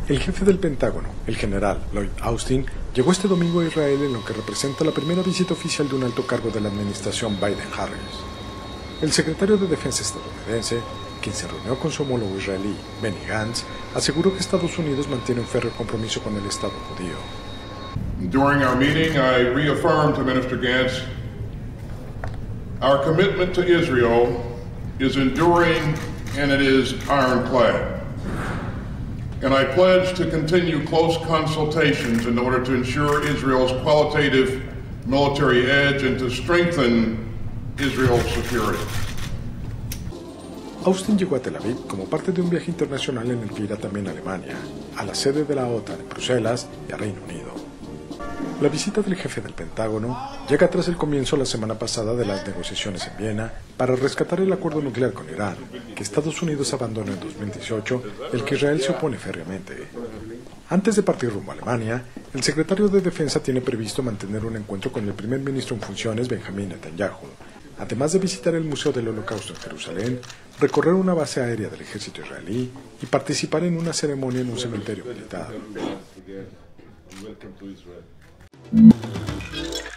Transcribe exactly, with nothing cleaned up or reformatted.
El jefe del Pentágono, el general Lloyd Austin, llegó este domingo a Israel en lo que representa la primera visita oficial de un alto cargo de la administración Biden-Harris. El secretario de Defensa estadounidense, quien se reunió con su homólogo israelí, Benny Gantz, aseguró que Estados Unidos mantiene un férreo compromiso con el Estado judío. During our meeting, I reaffirmed to Minister Gantz our commitment to Israel is enduring and it is ironclad. And I pledge to continue close consultations in order to ensure Israel's qualitative military edge and to strengthen Israel's security. Austin llegó a Tel Aviv como parte de un viaje internacional en el que irá también a Alemania, a la sede de la OTAN en Bruselas y a Reino Unido. La visita del jefe del Pentágono llega tras el comienzo la semana pasada de las negociaciones en Viena para rescatar el acuerdo nuclear con Irán, que Estados Unidos abandonó en dos mil dieciocho, el que Israel se opone férreamente. Antes de partir rumbo a Alemania, el secretario de Defensa tiene previsto mantener un encuentro con el primer ministro en funciones, Benjamin Netanyahu, además de visitar el Museo del Holocausto en Jerusalén, recorrer una base aérea del ejército israelí y participar en una ceremonia en un cementerio militar.